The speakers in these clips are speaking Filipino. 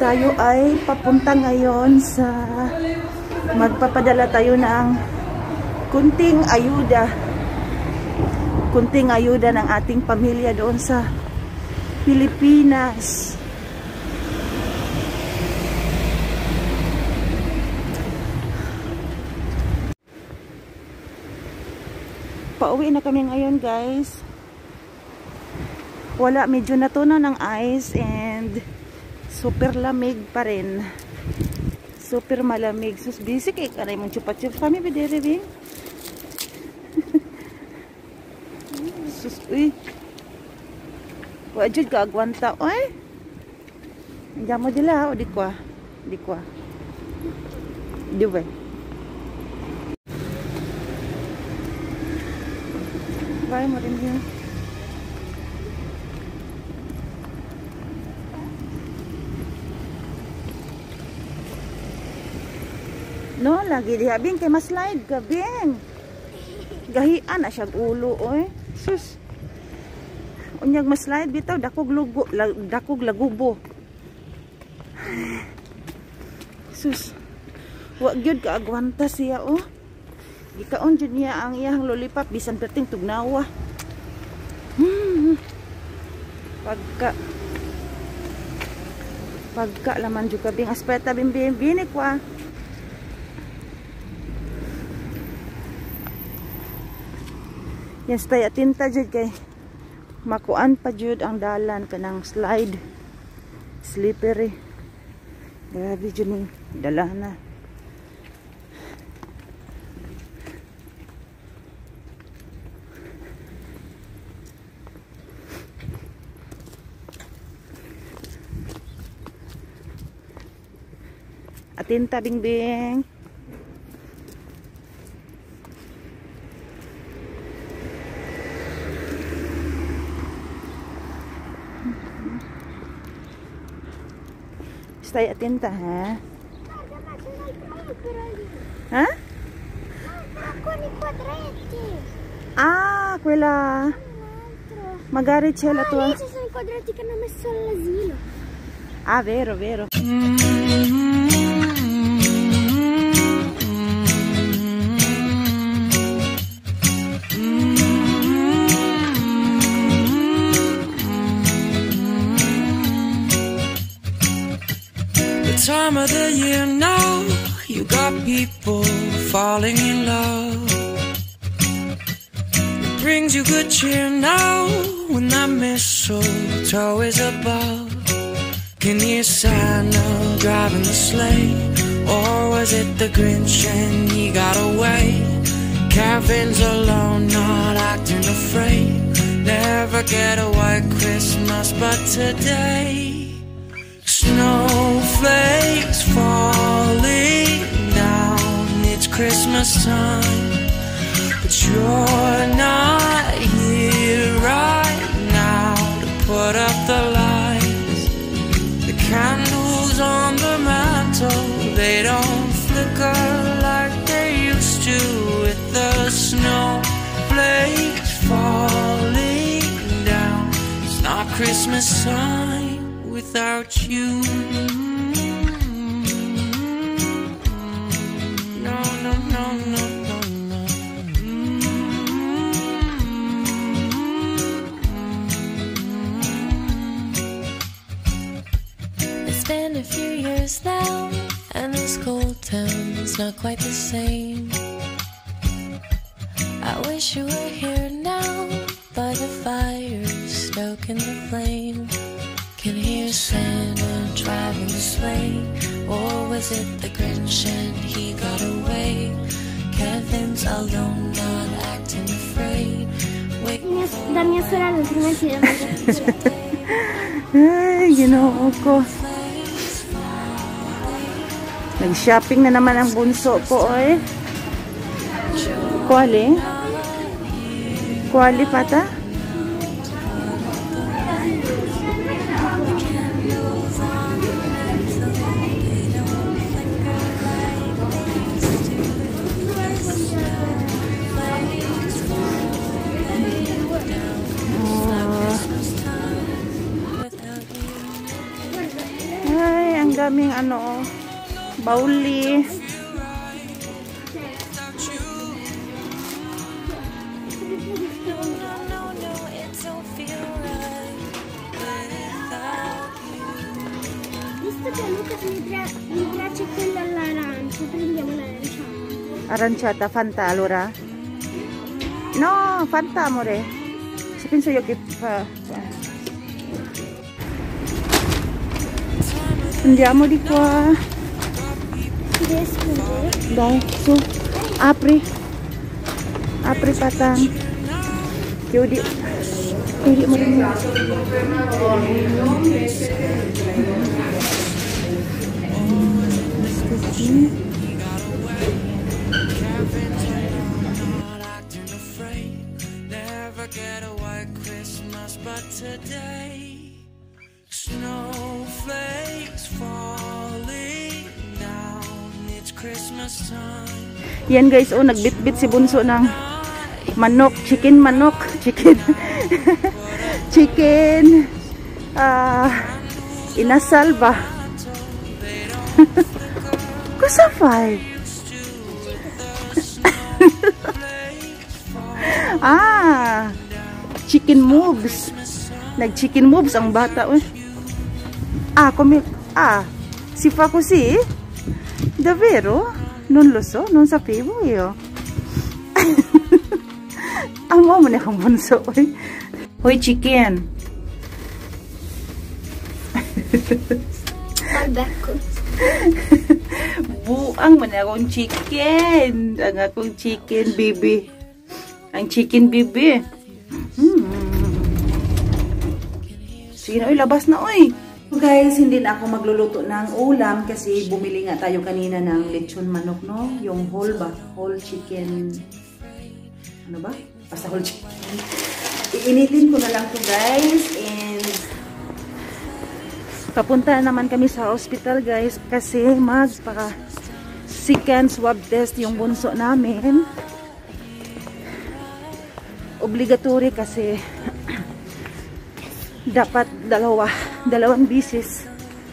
tayo ay papunta ngayon sa magpapadala tayo ng kunting ayuda ng ating pamilya doon sa Pilipinas. Pauwi na kami ngayon, guys. Wala, medyo natunaw ng ice and super lamig pa rin. Super malamig. Sus, busy kay kanay mong chupa-chup. Kami ba dere, bing? Sus, uy. Wajud ka agwanta. Uy. Andiyan mo dila, o di kwa. Di kwa. Di ba? Bye mo rin yun. No, lagi diha bing kay maslide ka bing. Gahian na siya ulo oy. Sus. Unyag maslide bitaw dakog lagubo. Sus. Wa gyud ka agwanta siya oh. Gikaon jud niya ang iyang lollipop bisan perting tugnawa. Pagka laman jud ka bing aspeta bini kwa. Yan stay atinta jud kay makuan pa jud ang dalan kanang slide slippery. Grabe jud ni dalana. Atinta bingbing. Stay atenta, ha? Ha? Ah, quella. Magari c'è la tua. Ci sono i quadrati che hanno messo all'asilo. Ah, vero, vero. Time of the year now, you got people falling in love. It brings you good cheer now when that mistletoe is above. Can you hear Santa driving the sleigh? Or was it the Grinch and he got away? Kevin's alone, not acting afraid. Never get a white Christmas, but today snowflakes falling down. It's Christmas time, but you're not here right now to put up the lights. The candles on the mantle, they don't flicker like they used to. With the snowflakes falling down, it's not Christmas time without you. No, no, no, no, no, no. It's been a few years now, and this cold town's not quite the same. I wish you were here now, by the fire, stoking the flame. Can hear Santa driving the sleigh. Or was it the Grinch and he got away? Kevin's alone, not acting afraid. Da mia sorella prima ci Ay, ginoo ko. Nag-shopping na naman ang bunso ko, oy. Kuali? Kuali pata? ano, bauli. Visto che Luca mi piace quella all'arancia, prendiamo l'arancia. Aranciata, Fanta, allora? No, Fanta, amore. Se penso io che andiamo di qua. Riesco. Dai, su. Apri. Apri, patang. Chiudi. Chiudi mo rin. Get a white Christmas, but today snowflakes falling down. It's Christmas time. Yan guys, oh, nagbitbit si Bunso ng manok, chicken manok, chicken. Chicken. Inasal ba? Kusafay. Chicken moves. Nag-chicken moves ang bata. Si fa così? Davvero? Non lo so, non sapevo io. Amo mo na akong bunso. Hoy, chicken. Buang mo na akong chicken. Ang akong chicken, baby. Ang chicken, baby. Sige na, labas na, oy. So guys, hindi na ako magluluto ng ulam kasi bumili nga tayo kanina ng lechon manok, no? Yung whole ba? Whole chicken. Ano ba? Basta whole chicken. Iinitin ko na lang to guys. And papunta naman kami sa hospital guys kasi second swab test yung bunso namin. Obligatory kasi dapat dalawang bisis.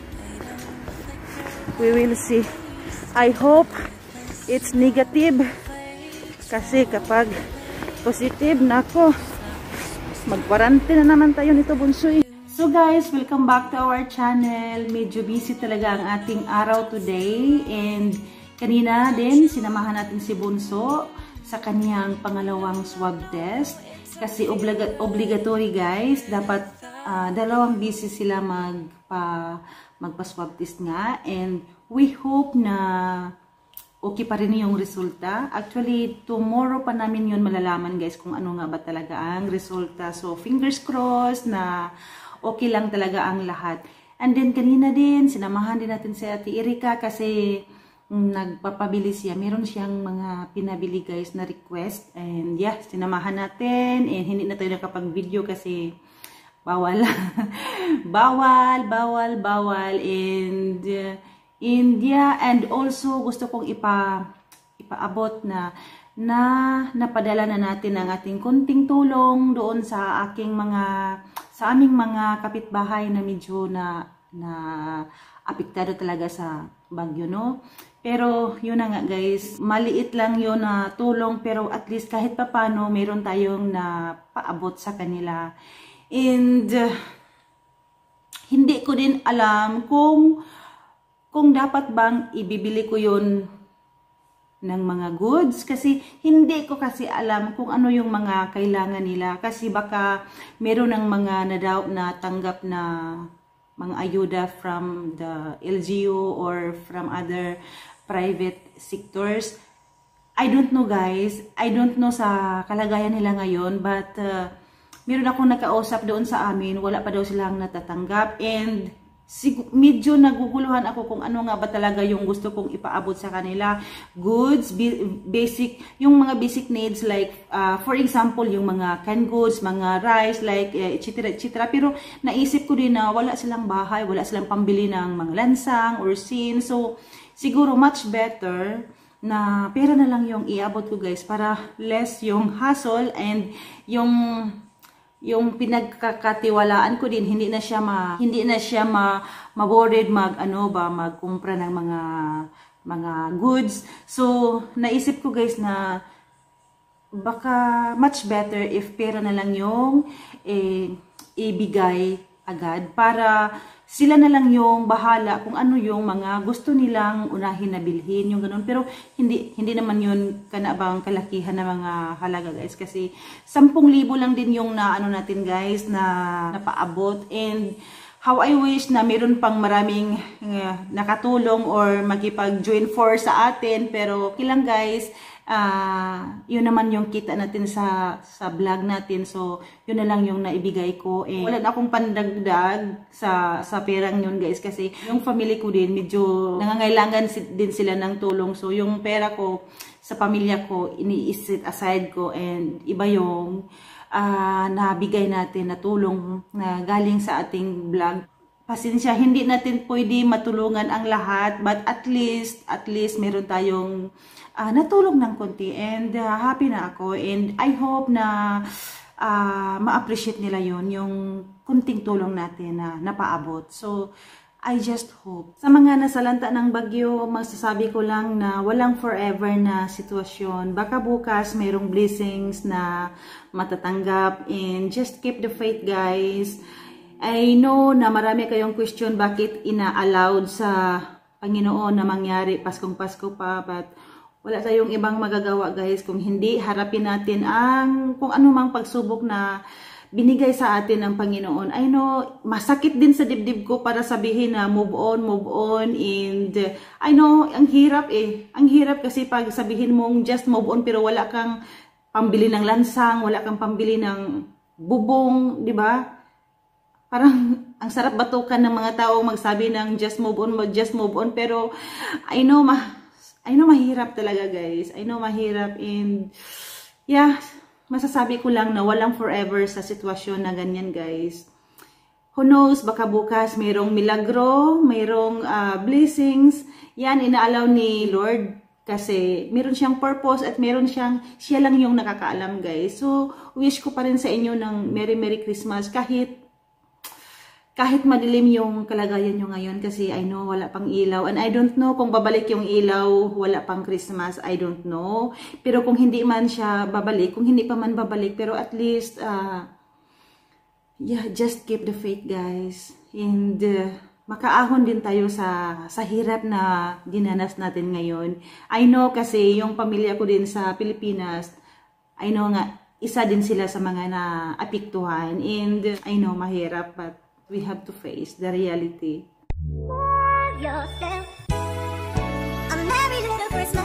We will see. I hope it's negative kasi kapag positive, nako, mag-quarantine na naman tayo nito bunso. So guys, welcome back to our channel. Medyo busy talaga ang ating araw today, and kanina din sinamahan natin si Bunso sa kanyang pangalawang swab test kasi obligatory guys, dapat dalawang bisis sila magpa-swab test nga, and we hope na okay pa rin yung resulta. Actually, tomorrow pa namin yun malalaman guys kung ano nga ba talaga ang resulta. So, fingers crossed na okay lang talaga ang lahat. And then, kanina din, sinamahan din natin si Ate Erika kasi nagpapabili siya. Meron siyang mga pinabili guys na request. And yeah, sinamahan natin. And hindi na tayo nakapag-video kasi bawal. bawal. And yeah, and also gusto kong ipaabot na napadala na natin ang ating konting tulong doon sa aming mga kapitbahay na medyo na apektado talaga sa bagyo, no? Pero yun na nga guys, maliit lang yun na tulong, pero at least kahit papano meron tayong napaabot sa kanila. And hindi ko din alam kung dapat bang ibibili ko yun ng mga goods, kasi hindi ko kasi alam kung ano yung mga kailangan nila, kasi baka meron ng mga natanggap na mga ayuda from the LGU or from other private sectors. I don't know guys, I don't know sa kalagayan nila ngayon, but meron akong nakausap doon sa amin, wala pa daw silang natatanggap, and medyo naguguluhan ako kung ano nga ba talaga yung gusto kong ipaabot sa kanila. Goods, basic, yung mga basic needs like, for example, yung mga canned goods, mga rice, like, etc. Pero naisip ko din na wala silang bahay, wala silang pambili ng mga lansang or sin. So, siguro much better na pera na lang yung iabot ko guys para less yung hassle and yung yung pinagkakatiwalaan ko din, hindi na siya ma-worried magkumpra ng mga goods. So naisip ko guys na baka much better if pera na lang yung ibigay agad para sila na lang yung bahala kung ano yung mga gusto nilang unahin na bilhin, yung ganun. Pero hindi naman yun kanabang kalakihan na mga halaga guys, kasi 10,000 lang din yung natin guys na napaabot. And how I wish na meron pang maraming nakatulong or makipag-join force sa atin, pero kilang guys, yun naman yung kita natin sa vlog natin. So yun na lang yung naibigay ko, wala na akong pandagdag sa perang yun guys, kasi yung family ko din medyo nangangailangan din sila ng tulong. So yung pera ko sa pamilya ko ini-set aside ko, and iba yung nabigay natin na tulong na galing sa ating vlog. Pasensya, hindi natin pwede matulungan ang lahat, but at least meron tayong natulong ng konti, and happy na ako, and I hope na ma-appreciate nila yon yung kunting tulong natin na napaabot. So I just hope. Sa mga nasalanta ng bagyo, masasabi ko lang na walang forever na sitwasyon. Baka bukas mayroong blessings na matatanggap, and just keep the faith guys. I know na marami kayong question bakit ina-allowed sa Panginoon na mangyari Paskong Pasko pa, but wala tayong ibang magagawa guys kung hindi harapin natin ang kung anumang pagsubok na binigay sa atin ng Panginoon. I know, masakit din sa dibdib ko para sabihin na move on, and I know, ang hirap Ang hirap kasi pag sabihin mong just move on pero wala kang pambili ng lansang, wala kang pambili ng bubong, di ba? Parang ang sarap batukan ng mga tao magsabi ng just move on, pero I know mahirap talaga guys. I know mahirap, and yeah, masasabi ko lang na walang forever sa sitwasyon na ganyan guys. Who knows, baka bukas mayroong milagro, mayroong blessings. Yan, inaalaw ni Lord kasi meron siyang purpose at siya lang yung nakakaalam guys. So, wish ko pa rin sa inyo ng Merry Christmas kahit madilim yung kalagayan nyo ngayon, kasi I know wala pang ilaw, and I don't know kung babalik yung ilaw, wala pang Christmas, I don't know. Pero kung hindi man siya babalik, kung hindi pa man babalik, pero at least yeah, just keep the faith guys, and makaahon din tayo sa hirap na dinanas natin ngayon. I know kasi yung pamilya ko din sa Pilipinas, I know nga isa din sila sa mga naapektuhan, and I know mahirap, but we have to face the reality. Yourself a merry little Christmas.